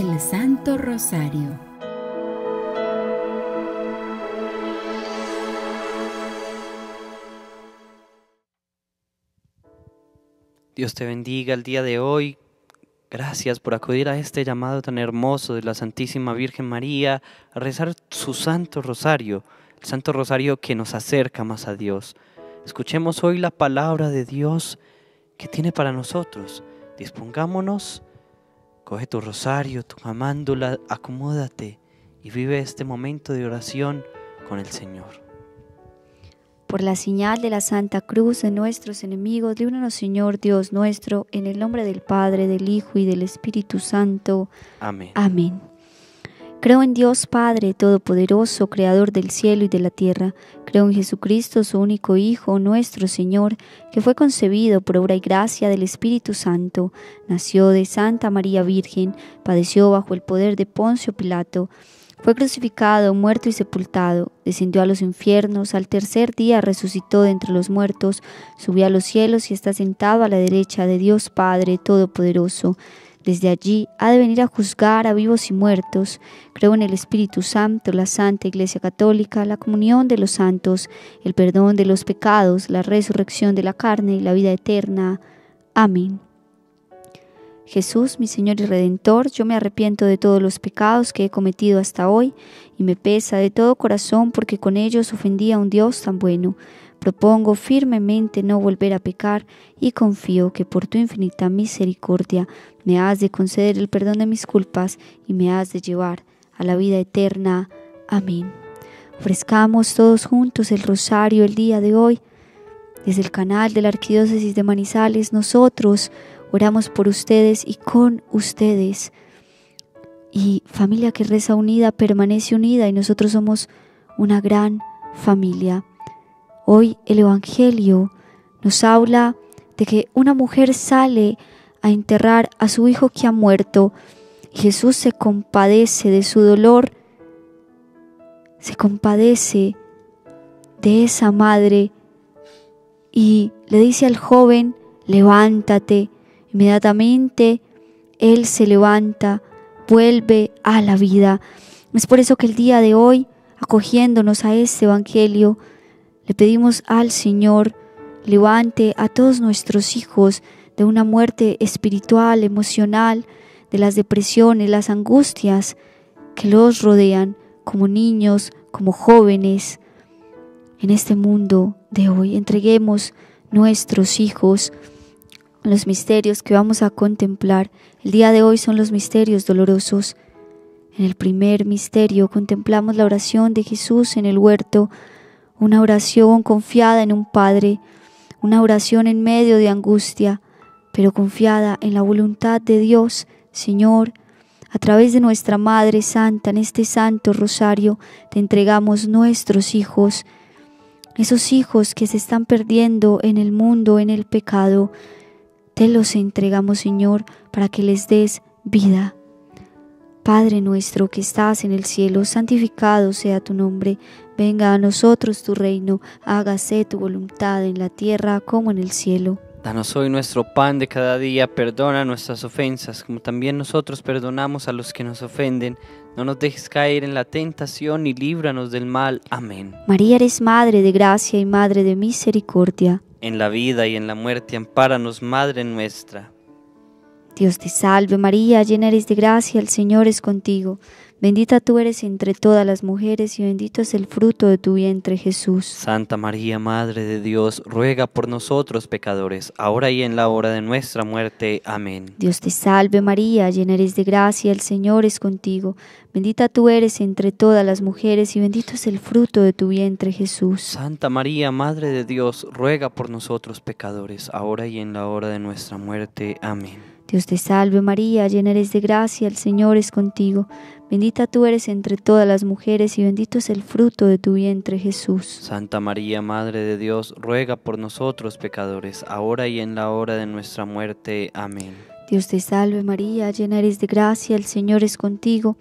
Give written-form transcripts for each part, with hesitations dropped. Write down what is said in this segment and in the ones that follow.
el Santo Rosario. Dios te bendiga el día de hoy. Gracias por acudir a este llamado tan hermoso de la Santísima Virgen María a rezar su Santo Rosario, el Santo Rosario que nos acerca más a Dios. Escuchemos hoy la palabra de Dios que tiene para nosotros. Dispongámonos, coge tu rosario, tu mamándula, acomódate y vive este momento de oración con el Señor. Por la señal de la Santa Cruz de nuestros enemigos, líbranos, Señor Dios nuestro, en el nombre del Padre, del Hijo y del Espíritu Santo. Amén. Amén. Creo en Dios Padre Todopoderoso, Creador del cielo y de la tierra. Creo en Jesucristo, su único Hijo, nuestro Señor, que fue concebido por obra y gracia del Espíritu Santo. Nació de Santa María Virgen, padeció bajo el poder de Poncio Pilato. Fue crucificado, muerto y sepultado, descendió a los infiernos, al tercer día resucitó de entre los muertos, subió a los cielos y está sentado a la derecha de Dios Padre Todopoderoso. Desde allí ha de venir a juzgar a vivos y muertos. Creo en el Espíritu Santo, la Santa Iglesia Católica, la comunión de los santos, el perdón de los pecados, la resurrección de la carne y la vida eterna. Amén. Jesús, mi Señor y Redentor, yo me arrepiento de todos los pecados que he cometido hasta hoy y me pesa de todo corazón porque con ellos ofendí a un Dios tan bueno. Propongo firmemente no volver a pecar y confío que por tu infinita misericordia me has de conceder el perdón de mis culpas y me has de llevar a la vida eterna. Amén. Ofrezcamos todos juntos el rosario el día de hoy. Desde el canal de la Arquidiócesis de Manizales, nosotros oramos por ustedes y con ustedes. Y familia que reza unida permanece unida y nosotros somos una gran familia. Hoy el Evangelio nos habla de que una mujer sale a enterrar a su hijo que ha muerto y Jesús se compadece de su dolor, se compadece de esa madre y le dice al joven: levántate. Inmediatamente él se levanta, vuelve a la vida. Es por eso que el día de hoy, acogiéndonos a este Evangelio, le pedimos al Señor levante a todos nuestros hijos de una muerte espiritual, emocional, de las depresiones, las angustias que los rodean como niños, como jóvenes en este mundo de hoy. Entreguemos nuestros hijos. Los misterios que vamos a contemplar el día de hoy son los misterios dolorosos. En el primer misterio contemplamos la oración de Jesús en el huerto, una oración confiada en un Padre, una oración en medio de angustia, pero confiada en la voluntad de Dios. Señor, a través de nuestra Madre Santa, en este Santo Rosario, te entregamos nuestros hijos, esos hijos que se están perdiendo en el mundo, en el pecado. Te los entregamos, Señor, para que les des vida. Padre nuestro que estás en el cielo, santificado sea tu nombre. Venga a nosotros tu reino, hágase tu voluntad en la tierra como en el cielo. Danos hoy nuestro pan de cada día, perdona nuestras ofensas, como también nosotros perdonamos a los que nos ofenden. No nos dejes caer en la tentación y líbranos del mal. Amén. María, eres Madre de gracia y Madre de misericordia. En la vida y en la muerte, ampáranos, Madre nuestra. Dios te salve María, llena eres de gracia, el Señor es contigo. Bendita tú eres entre todas las mujeres y bendito es el fruto de tu vientre, Jesús. Santa María, Madre de Dios, ruega por nosotros pecadores, ahora y en la hora de nuestra muerte. Amén. Dios te salve María, llena eres de gracia, el Señor es contigo. Bendita tú eres entre todas las mujeres y bendito es el fruto de tu vientre, Jesús. Santa María, Madre de Dios, ruega por nosotros pecadores, ahora y en la hora de nuestra muerte. Amén. Dios te salve María, llena eres de gracia, el Señor es contigo. Bendita tú eres entre todas las mujeres y bendito es el fruto de tu vientre, Jesús. Santa María, Madre de Dios, ruega por nosotros pecadores, ahora y en la hora de nuestra muerte. Amén. Dios te salve María, llena eres de gracia, el Señor es contigo.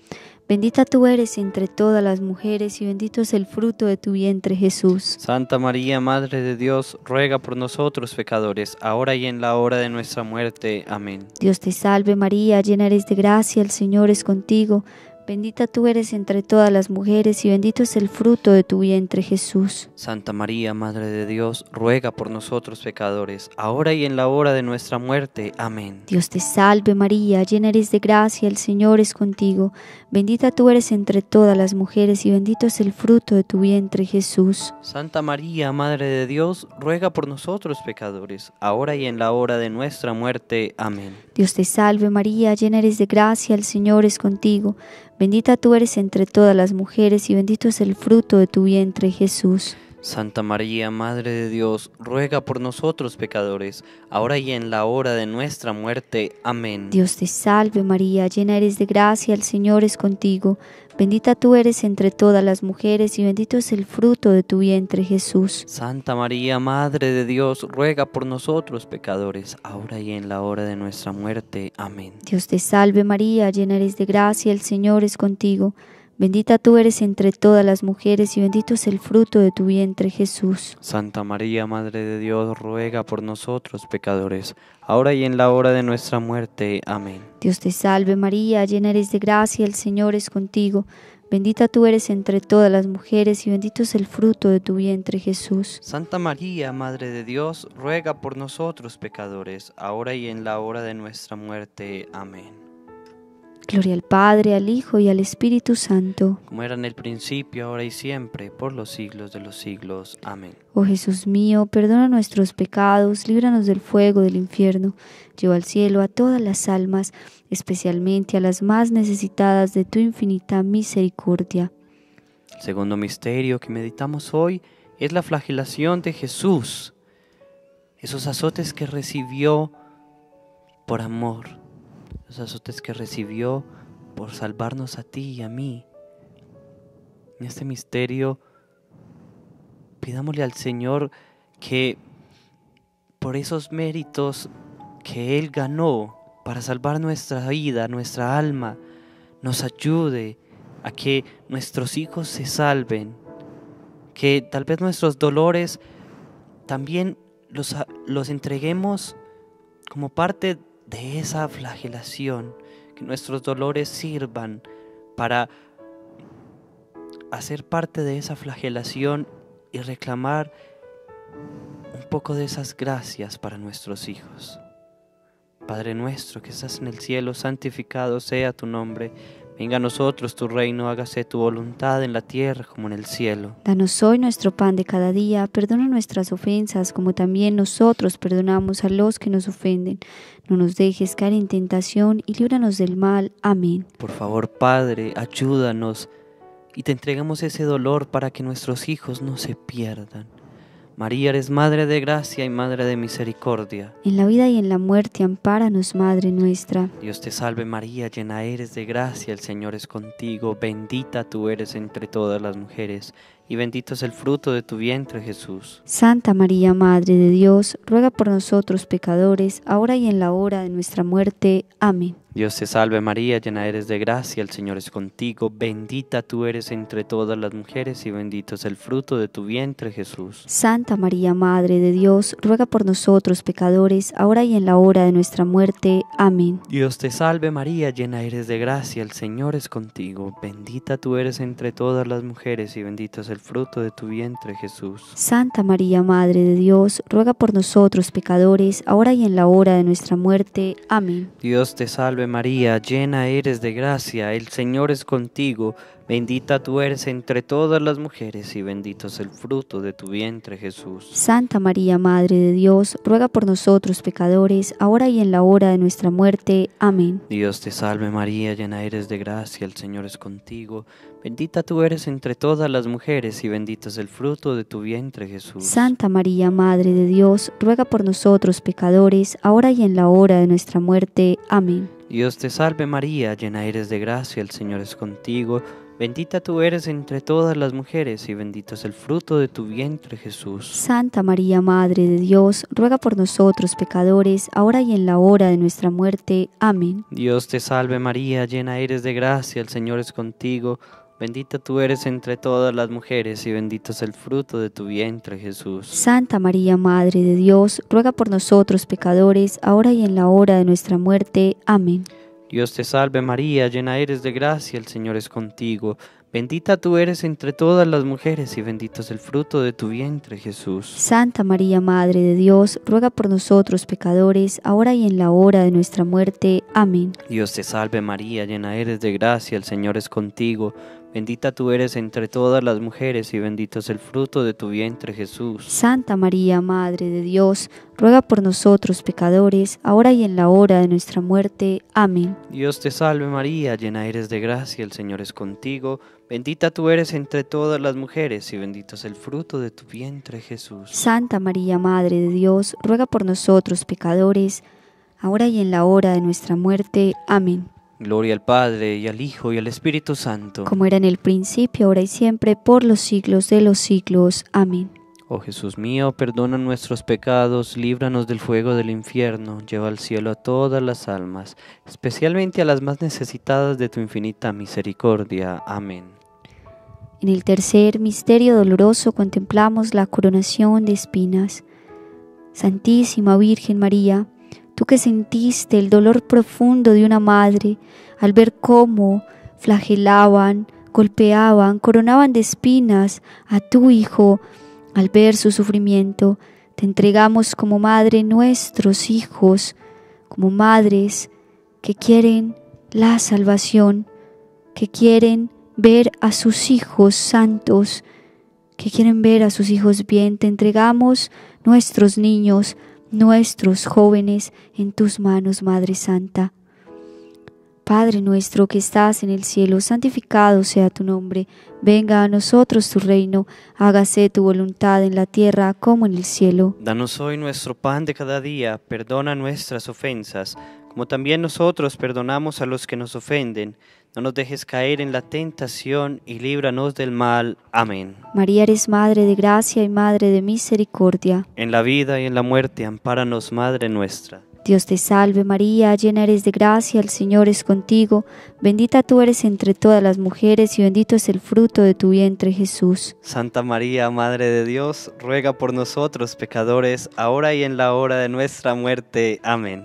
Bendita tú eres entre todas las mujeres y bendito es el fruto de tu vientre, Jesús. Santa María, Madre de Dios, ruega por nosotros pecadores, ahora y en la hora de nuestra muerte. Amén. Dios te salve María, llena eres de gracia, el Señor es contigo. Bendita tú eres entre todas las mujeres y bendito es el fruto de tu vientre, Jesús. Santa María, Madre de Dios, ruega por nosotros pecadores, ahora y en la hora de nuestra muerte. Amén. Dios te salve María, llena eres de gracia, el Señor es contigo. Bendita tú eres entre todas las mujeres y bendito es el fruto de tu vientre, Jesús. Santa María, Madre de Dios, ruega por nosotros pecadores, ahora y en la hora de nuestra muerte. Amén. Dios te salve María, llena eres de gracia, el Señor es contigo. Bendita tú eres entre todas las mujeres y bendito es el fruto de tu vientre, Jesús. Santa María, Madre de Dios, ruega por nosotros pecadores, ahora y en la hora de nuestra muerte. Amén. Dios te salve María, llena eres de gracia, el Señor es contigo. Bendita tú eres entre todas las mujeres y bendito es el fruto de tu vientre, Jesús. Santa María, Madre de Dios, ruega por nosotros pecadores, ahora y en la hora de nuestra muerte. Amén. Dios te salve María, llena eres de gracia, el Señor es contigo. Bendita tú eres entre todas las mujeres y bendito es el fruto de tu vientre, Jesús. Santa María, Madre de Dios, ruega por nosotros pecadores, ahora y en la hora de nuestra muerte. Amén. Dios te salve María, llena eres de gracia, el Señor es contigo. Bendita tú eres entre todas las mujeres y bendito es el fruto de tu vientre, Jesús. Santa María, Madre de Dios, ruega por nosotros pecadores, ahora y en la hora de nuestra muerte. Amén. Gloria al Padre, al Hijo y al Espíritu Santo. Como era en el principio, ahora y siempre, por los siglos de los siglos. Amén. Oh Jesús mío, perdona nuestros pecados, líbranos del fuego del infierno, lleva al cielo a todas las almas, especialmente a las más necesitadas de tu infinita misericordia. El segundo misterio que meditamos hoy es la flagelación de Jesús, esos azotes que recibió por amor, los azotes que recibió por salvarnos a ti y a mí. En este misterio pidámosle al Señor que por esos méritos que Él ganó para salvar nuestra vida, nuestra alma, nos ayude a que nuestros hijos se salven, que tal vez nuestros dolores también los entreguemos como parte de esa flagelación, que nuestros dolores sirvan para hacer parte de esa flagelación y reclamar un poco de esas gracias para nuestros hijos. Padre nuestro que estás en el cielo, santificado sea tu nombre. Venga a nosotros tu reino, hágase tu voluntad en la tierra como en el cielo. Danos hoy nuestro pan de cada día, perdona nuestras ofensas como también nosotros perdonamos a los que nos ofenden. No nos dejes caer en tentación y líbranos del mal. Amén. Por favor, Padre, ayúdanos y te entregamos ese dolor para que nuestros hijos no se pierdan. María, eres Madre de gracia y Madre de misericordia. En la vida y en la muerte, ampáranos, Madre nuestra. Dios te salve María, llena eres de gracia, el Señor es contigo, bendita tú eres entre todas las mujeres, y bendito es el fruto de tu vientre, Jesús. Santa María, Madre de Dios, ruega por nosotros pecadores, ahora y en la hora de nuestra muerte. Amén. Dios te salve María, llena eres de gracia, el Señor es contigo, bendita tú eres entre todas las mujeres y bendito es el fruto de tu vientre, Jesús. Santa María, Madre de Dios, ruega por nosotros pecadores, ahora y en la hora de nuestra muerte. Amén. Dios te salve María, llena eres de gracia, el Señor es contigo, bendita tú eres entre todas las mujeres y bendito es el fruto de tu vientre, Jesús. Santa María, Madre de Dios, ruega por nosotros pecadores, ahora y en la hora de nuestra muerte. Amén. Dios te salve María, llena eres de gracia, el Señor es contigo, bendita tú eres entre todas las mujeres y bendito es el fruto de tu vientre, Jesús. Santa María, Madre de Dios, ruega por nosotros pecadores, ahora y en la hora de nuestra muerte. Amén. Dios te salve María, llena eres de gracia, el Señor es contigo, bendita tú eres entre todas las mujeres y bendito es el fruto de tu vientre, Jesús. Santa María, Madre de Dios, ruega por nosotros pecadores, ahora y en la hora de nuestra muerte. Amén. Dios te salve María, llena eres de gracia, el Señor es contigo. Bendita tú eres entre todas las mujeres y bendito es el fruto de tu vientre, Jesús. Santa María, Madre de Dios, ruega por nosotros pecadores, ahora y en la hora de nuestra muerte. Amén. Dios te salve María, llena eres de gracia, el Señor es contigo. Bendita tú eres entre todas las mujeres y bendito es el fruto de tu vientre, Jesús. Santa María, Madre de Dios, ruega por nosotros pecadores, ahora y en la hora de nuestra muerte. Amén. Dios te salve María, llena eres de gracia, el Señor es contigo. Bendita tú eres entre todas las mujeres y bendito es el fruto de tu vientre, Jesús. Santa María, Madre de Dios, ruega por nosotros pecadores, ahora y en la hora de nuestra muerte. Amén. Dios te salve María, llena eres de gracia, el Señor es contigo. Bendita tú eres entre todas las mujeres y bendito es el fruto de tu vientre, Jesús. Santa María, Madre de Dios, ruega por nosotros pecadores, ahora y en la hora de nuestra muerte. Amén. Dios te salve María, llena eres de gracia, el Señor es contigo. Bendita tú eres entre todas las mujeres y bendito es el fruto de tu vientre, Jesús. Santa María, Madre de Dios, ruega por nosotros pecadores, ahora y en la hora de nuestra muerte. Amén. Gloria al Padre, y al Hijo, y al Espíritu Santo. Como era en el principio, ahora y siempre, por los siglos de los siglos. Amén. Oh Jesús mío, perdona nuestros pecados, líbranos del fuego del infierno, lleva al cielo a todas las almas, especialmente a las más necesitadas de tu infinita misericordia. Amén. En el tercer misterio doloroso contemplamos la coronación de espinas. Santísima Virgen María, tú que sentiste el dolor profundo de una madre al ver cómo flagelaban, golpeaban, coronaban de espinas a tu Hijo, al ver su sufrimiento, te entregamos como madre nuestros hijos, como madres que quieren la salvación, que quieren ver a sus hijos santos, que quieren ver a sus hijos bien. Te entregamos nuestros niños, nuestros jóvenes en tus manos, Madre Santa. Padre nuestro que estás en el cielo, santificado sea tu nombre. Venga a nosotros tu reino, hágase tu voluntad en la tierra como en el cielo. Danos hoy nuestro pan de cada día, perdona nuestras ofensas, como también nosotros perdonamos a los que nos ofenden. No nos dejes caer en la tentación y líbranos del mal. Amén. María, eres Madre de gracia y Madre de misericordia. En la vida y en la muerte, ampáranos, Madre nuestra. Dios te salve María, llena eres de gracia, el Señor es contigo, bendita tú eres entre todas las mujeres y bendito es el fruto de tu vientre, Jesús. Santa María, Madre de Dios, ruega por nosotros pecadores, ahora y en la hora de nuestra muerte. Amén.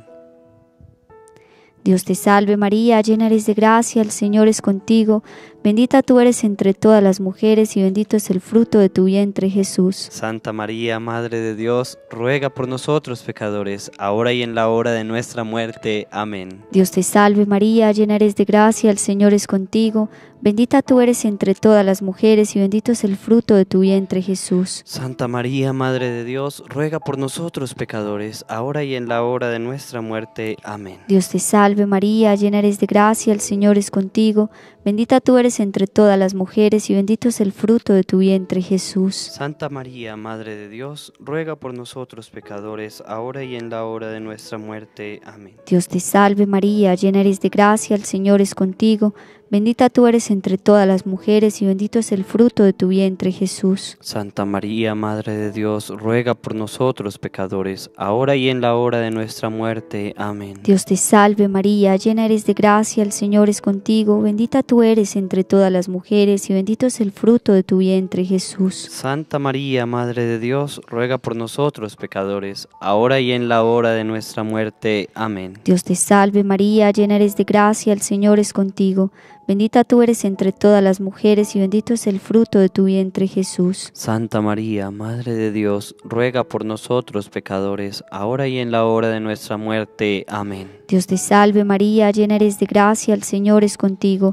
Dios te salve María, llena eres de gracia, el Señor es contigo, bendita tú eres entre todas las mujeres y bendito es el fruto de tu vientre, Jesús. Santa María, Madre de Dios, ruega por nosotros pecadores, ahora y en la hora de nuestra muerte. Amén. Dios te salve María, llena eres de gracia, el Señor es contigo, bendita tú eres entre todas las mujeres y bendito es el fruto de tu vientre, Jesús. Santa María, Madre de Dios, ruega por nosotros pecadores, ahora y en la hora de nuestra muerte. Amén. Dios te salve María, llena eres de gracia, el Señor es contigo, bendita tú eres entre todas las mujeres y bendito es el fruto de tu vientre, Jesús. Santa María, Madre de Dios, ruega por nosotros pecadores, ahora y en la hora de nuestra muerte. Amén. Dios te salve María, llena eres de gracia, el Señor es contigo, bendita tú eres entre todas las mujeres y bendito es el fruto de tu vientre, Jesús. Santa María, Madre de Dios, ruega por nosotros pecadores, ahora y en la hora de nuestra muerte. Amén. Dios te salve María, llena eres de gracia, el Señor es contigo, bendita tú eres entre todas las mujeres y bendito es el fruto de tu vientre, Jesús. Santa María, Madre de Dios, ruega por nosotros pecadores, ahora y en la hora de nuestra muerte. Amén. Dios te salve María, llena eres de gracia, el Señor es contigo, bendita tú eres entre todas las mujeres y bendito es el fruto de tu vientre, Jesús. Santa María, Madre de Dios, ruega por nosotros pecadores, ahora y en la hora de nuestra muerte. Amén. Dios te salve María, llena eres de gracia, el Señor es contigo,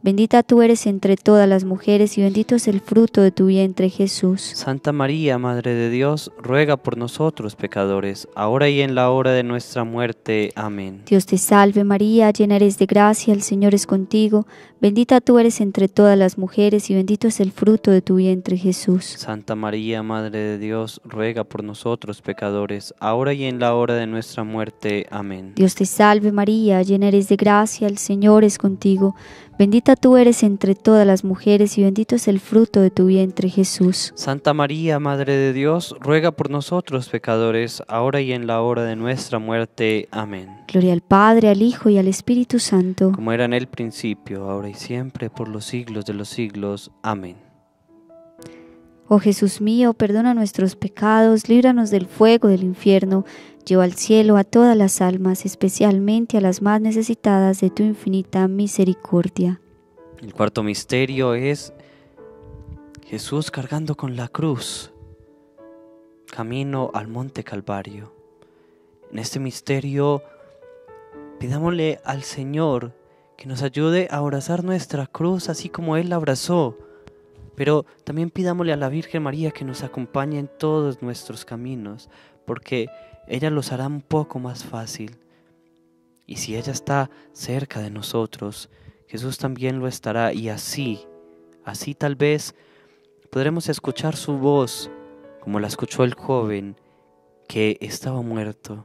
Bendita tú eres entre todas las mujeres y bendito es el fruto de tu vientre, Jesús. Santa María, Madre de Dios, ruega por nosotros pecadores, ahora y en la hora de nuestra muerte. Amén. Dios te salve María, llena eres de gracia, el Señor es contigo. Bendita tú eres entre todas las mujeres y bendito es el fruto de tu vientre, Jesús. Santa María, Madre de Dios, ruega por nosotros pecadores, ahora y en la hora de nuestra muerte. Amén. Dios te salve María, llena eres de gracia, el Señor es contigo. Bendita tú eres entre todas las mujeres y bendito es el fruto de tu vientre, Jesús. Santa María, Madre de Dios, ruega por nosotros pecadores, ahora y en la hora de nuestra muerte. Amén. Gloria al Padre, al Hijo y al Espíritu Santo. Como era en el principio, ahora y siempre, por los siglos de los siglos. Amén. Oh Jesús mío, perdona nuestros pecados, líbranos del fuego del infierno, lleva al cielo a todas las almas, especialmente a las más necesitadas de tu infinita misericordia. El cuarto misterio es Jesús cargando con la cruz, camino al monte Calvario. En este misterio pidámosle al Señor que nos ayude a abrazar nuestra cruz así como Él la abrazó. Pero también pidámosle a la Virgen María que nos acompañe en todos nuestros caminos, porque ella los hará un poco más fácil. Y si ella está cerca de nosotros, Jesús también lo estará, y así tal vez podremos escuchar su voz, como la escuchó el joven que estaba muerto.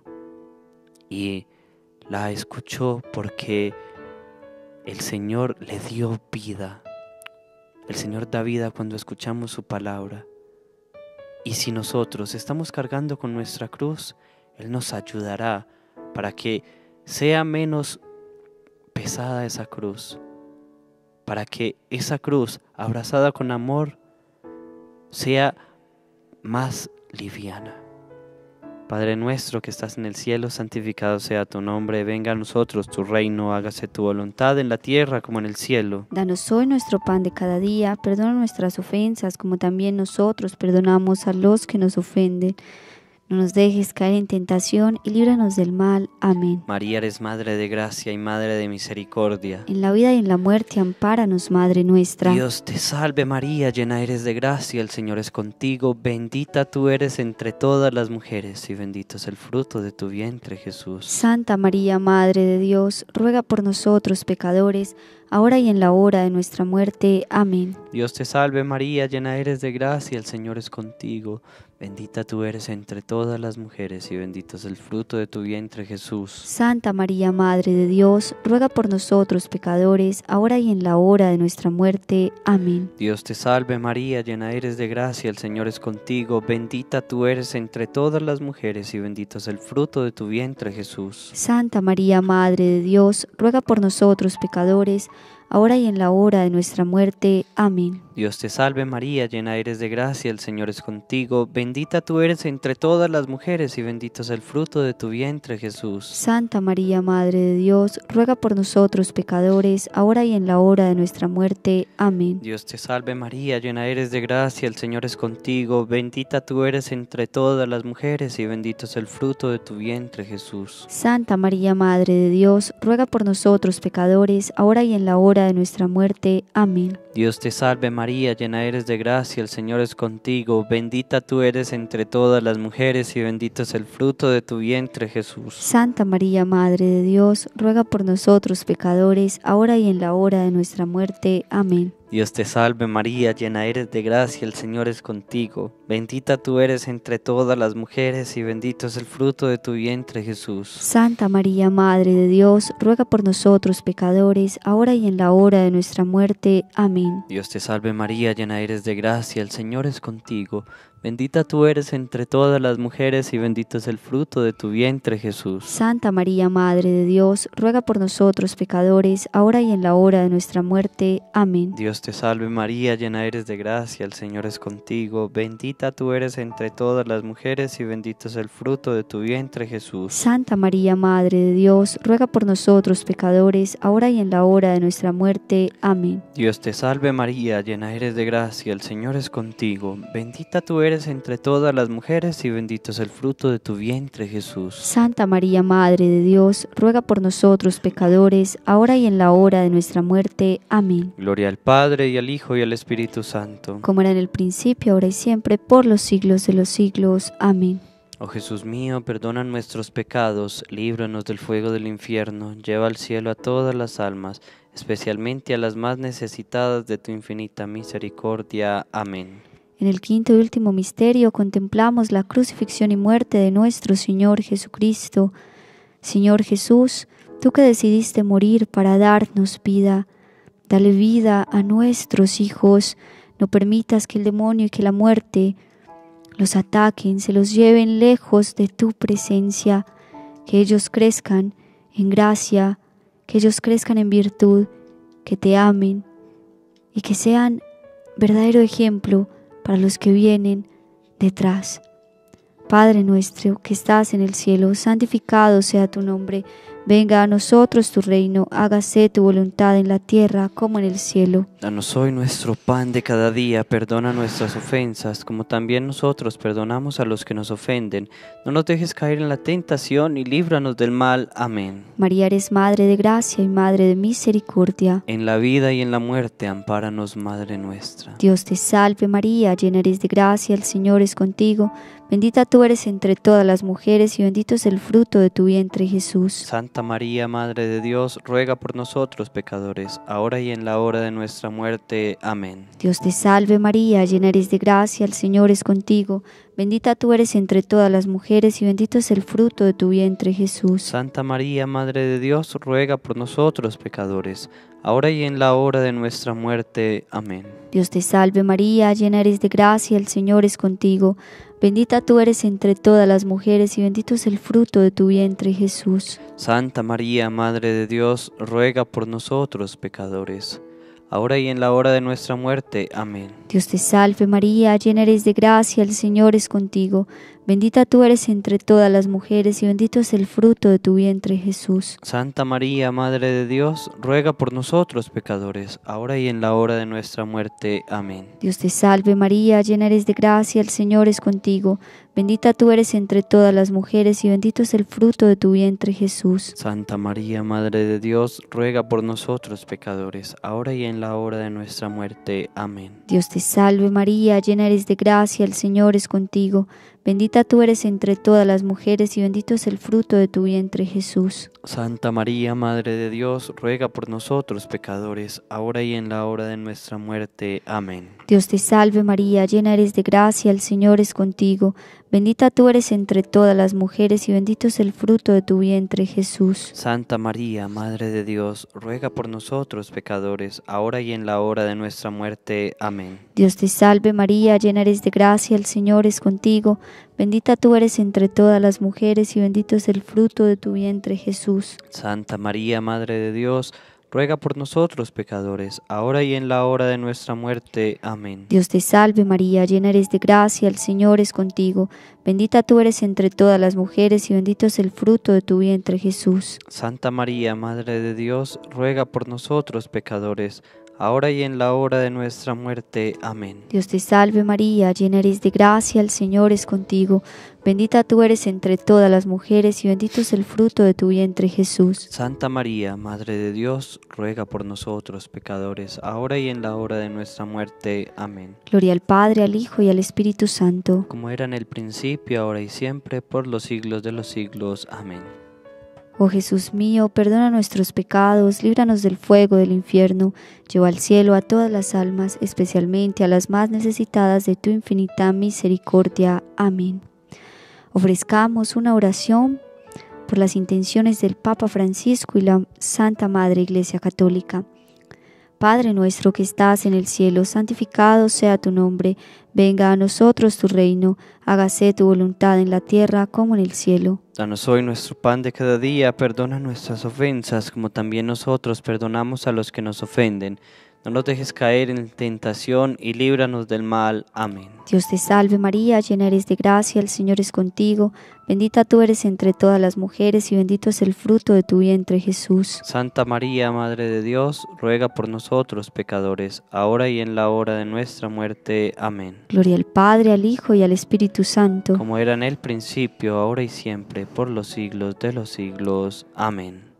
Y la escuchó porque el Señor le dio vida. El Señor da vida cuando escuchamos su palabra. Y si nosotros estamos cargando con nuestra cruz, Él nos ayudará para que sea menos pesada esa cruz, para que esa cruz, abrazada con amor, sea más liviana. Padre nuestro que estás en el cielo, santificado sea tu nombre, venga a nosotros tu reino, hágase tu voluntad en la tierra como en el cielo. Danos hoy nuestro pan de cada día, perdona nuestras ofensas como también nosotros perdonamos a los que nos ofenden. No nos dejes caer en tentación y líbranos del mal. Amén. María, eres Madre de gracia y Madre de misericordia. En la vida y en la muerte, ampáranos, Madre nuestra. Dios te salve María, llena eres de gracia, el Señor es contigo, bendita tú eres entre todas las mujeres y bendito es el fruto de tu vientre, Jesús. Santa María, Madre de Dios, ruega por nosotros pecadores, ahora y en la hora de nuestra muerte. Amén. Dios te salve María, llena eres de gracia, el Señor es contigo. Bendita tú eres entre todas las mujeres y bendito es el fruto de tu vientre, Jesús. Santa María, Madre de Dios, ruega por nosotros pecadores, ahora y en la hora de nuestra muerte. Amén. Dios te salve María, llena eres de gracia, el Señor es contigo. Bendita tú eres entre todas las mujeres y bendito es el fruto de tu vientre, Jesús. Santa María, Madre de Dios, ruega por nosotros pecadores, ahora y en la hora de nuestra muerte. Amén. Dios te salve María, llena eres de gracia, el Señor es contigo. Bendita tú eres entre todas las mujeres y bendito es el fruto de tu vientre, Jesús. Santa María, Madre de Dios, ruega por nosotros pecadores, ahora y en la hora de nuestra muerte. Amén. Dios te salve María, llena eres de gracia, el Señor es contigo. Bendita tú eres entre todas las mujeres y bendito es el fruto de tu vientre, Jesús. Santa María, Madre de Dios, ruega por nosotros pecadores, ahora y en la hora de nuestra muerte. Amén. Dios te salve María, llena eres de gracia, el Señor es contigo. Bendita tú eres entre todas las mujeres y bendito es el fruto de tu vientre, Jesús. Santa María, Madre de Dios, ruega por nosotros pecadores, ahora y en la hora de nuestra muerte. Amén. Dios te salve María, llena eres de gracia, el Señor es contigo. Bendita tú eres entre todas las mujeres y bendito es el fruto de tu vientre, Jesús. Santa María, Madre de Dios, ruega por nosotros pecadores, ahora y en la hora de nuestra muerte. Amén. Dios te salve María, llena eres de gracia, el Señor es contigo. Bendita tú eres entre todas las mujeres y bendito es el fruto de tu vientre, Jesús. Santa María, Madre de Dios, ruega por nosotros pecadores, ahora y en la hora de nuestra muerte. Amén. Dios te salve María, llena eres de gracia, el Señor es contigo. Bendita tú eres entre todas las mujeres y bendito es el fruto de tu vientre, Jesús. Santa María, Madre de Dios, ruega por nosotros pecadores, ahora y en la hora de nuestra muerte. Amén. Dios te salve María, llena eres de gracia, el Señor es contigo. Bendita tú eres eres entre todas las mujeres y bendito es el fruto de tu vientre, Jesús. Santa María, Madre de Dios, ruega por nosotros pecadores, ahora y en la hora de nuestra muerte. Amén. Gloria al Padre, y al Hijo, y al Espíritu Santo. Como era en el principio, ahora y siempre, por los siglos de los siglos. Amén. Oh Jesús mío, perdona nuestros pecados, líbranos del fuego del infierno, lleva al cielo a todas las almas, especialmente a las más necesitadas de tu infinita misericordia. Amén. En el quinto y último misterio contemplamos la crucifixión y muerte de nuestro Señor Jesucristo. Señor Jesús, tú que decidiste morir para darnos vida, dale vida a nuestros hijos. No permitas que el demonio y que la muerte los ataquen, se los lleven lejos de tu presencia, que ellos crezcan en gracia, que ellos crezcan en virtud, que te amen y que sean verdadero ejemplo para los que vienen detrás. Padre nuestro que estás en el cielo, santificado sea tu nombre. Venga a nosotros tu reino, hágase tu voluntad en la tierra como en el cielo. Danos hoy nuestro pan de cada día, perdona nuestras ofensas, como también nosotros perdonamos a los que nos ofenden. No nos dejes caer en la tentación y líbranos del mal. Amén. María, eres Madre de gracia y Madre de misericordia. En la vida y en la muerte, ampáranos, Madre nuestra. Dios te salve María, llena eres de gracia, el Señor es contigo. Bendita tú eres entre todas las mujeres y bendito es el fruto de tu vientre, Jesús. Santa María, Madre de Dios, ruega por nosotros pecadores, ahora y en la hora de nuestra muerte. Amén. Dios te salve María, llena eres de gracia, el Señor es contigo. Bendita tú eres entre todas las mujeres y bendito es el fruto de tu vientre, Jesús. Santa María, Madre de Dios, ruega por nosotros pecadores, ahora y en la hora de nuestra muerte. Amén. Dios te salve María, llena eres de gracia, el Señor es contigo. Bendita tú eres entre todas las mujeres y bendito es el fruto de tu vientre, Jesús. Santa María, Madre de Dios, ruega por nosotros pecadores, ahora y en la hora de nuestra muerte. Amén. Dios te salve María, llena eres de gracia, el Señor es contigo. Bendita tú eres entre todas las mujeres y bendito es el fruto de tu vientre, Jesús. Santa María, Madre de Dios, ruega por nosotros pecadores, ahora y en la hora de nuestra muerte. Amén. Dios te salve María, llena eres de gracia, el Señor es contigo. Bendita tú eres entre todas las mujeres y bendito es el fruto de tu vientre, Jesús. Santa María, Madre de Dios, ruega por nosotros pecadores, ahora y en la hora de nuestra muerte. Amén. Dios te salve María, llena eres de gracia, el Señor es contigo. Bendita tú eres entre todas las mujeres y bendito es el fruto de tu vientre, Jesús. Santa María, Madre de Dios, ruega por nosotros pecadores, ahora y en la hora de nuestra muerte. Amén. Dios te salve María, llena eres de gracia, el Señor es contigo. Bendita tú eres entre todas las mujeres y bendito es el fruto de tu vientre, Jesús. Santa María, Madre de Dios, ruega por nosotros pecadores, ahora y en la hora de nuestra muerte. Amén. Dios te salve María, llena eres de gracia, el Señor es contigo. Bendita tú eres entre todas las mujeres y bendito es el fruto de tu vientre, Jesús. Santa María, Madre de Dios, ruega por nosotros pecadores, ahora y en la hora de nuestra muerte. Amén. Dios te salve María, llena eres de gracia, el Señor es contigo. Bendita tú eres entre todas las mujeres y bendito es el fruto de tu vientre, Jesús. Santa María, Madre de Dios, ruega por nosotros pecadores, ahora y en la hora de nuestra muerte. Amén. Dios te salve María, llena eres de gracia, el Señor es contigo. Bendita tú eres entre todas las mujeres y bendito es el fruto de tu vientre, Jesús. Santa María, Madre de Dios, ruega por nosotros pecadores, ahora y en la hora de nuestra muerte. Amén. Gloria al Padre, al Hijo y al Espíritu Santo. Como era en el principio, ahora y siempre, por los siglos de los siglos. Amén. Oh Jesús mío, perdona nuestros pecados, líbranos del fuego del infierno, lleva al cielo a todas las almas, especialmente a las más necesitadas de tu infinita misericordia. Amén. Ofrezcamos una oración por las intenciones del Papa Francisco y la Santa Madre Iglesia Católica. Padre nuestro que estás en el cielo, santificado sea tu nombre. Venga a nosotros tu reino, hágase tu voluntad en la tierra como en el cielo. Danos hoy nuestro pan de cada día, perdona nuestras ofensas, como también nosotros perdonamos a los que nos ofenden. No nos dejes caer en tentación y líbranos del mal. Amén. Dios te salve María, llena eres de gracia, el Señor es contigo. Bendita tú eres entre todas las mujeres y bendito es el fruto de tu vientre, Jesús. Santa María, Madre de Dios, ruega por nosotros pecadores, ahora y en la hora de nuestra muerte. Amén. Gloria al Padre, al Hijo y al Espíritu Santo. Como era en el principio, ahora y siempre, por los siglos de los siglos. Amén.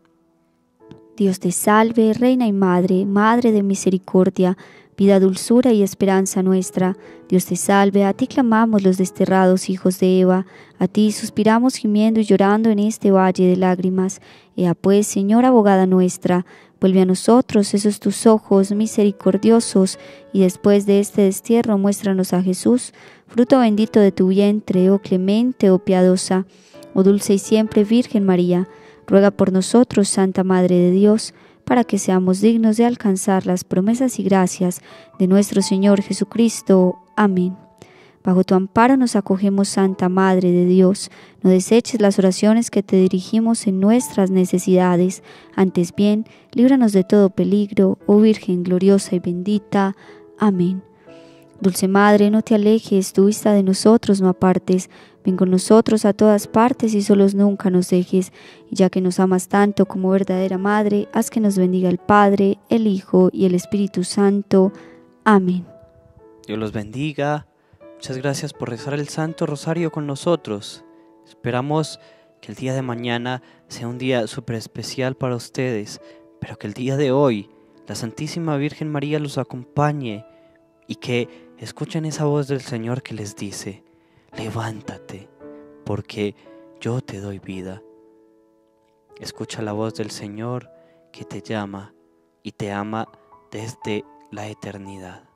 Dios te salve, Reina y Madre, Madre de misericordia, vida, dulzura y esperanza nuestra. Dios te salve, a ti clamamos los desterrados hijos de Eva, a ti suspiramos gimiendo y llorando en este valle de lágrimas. Ea pues, Señora abogada nuestra, vuelve a nosotros esos tus ojos misericordiosos, y después de este destierro muéstranos a Jesús, fruto bendito de tu vientre, oh clemente, oh piadosa, oh dulce y siempre Virgen María. Ruega por nosotros, Santa Madre de Dios, para que seamos dignos de alcanzar las promesas y gracias de nuestro Señor Jesucristo. Amén. Bajo tu amparo nos acogemos, Santa Madre de Dios. No deseches las oraciones que te dirigimos en nuestras necesidades. Antes bien, líbranos de todo peligro, oh Virgen gloriosa y bendita. Amén. Dulce Madre, no te alejes, tu vista de nosotros no apartes. Ven con nosotros a todas partes y solos nunca nos dejes. Y ya que nos amas tanto como verdadera Madre, haz que nos bendiga el Padre, el Hijo y el Espíritu Santo. Amén. Dios los bendiga. Muchas gracias por rezar el Santo Rosario con nosotros. Esperamos que el día de mañana sea un día súper especial para ustedes, pero que el día de hoy la Santísima Virgen María los acompañe y que escuchen esa voz del Señor que les dice: levántate, porque yo te doy vida. Escucha la voz del Señor que te llama y te ama desde la eternidad.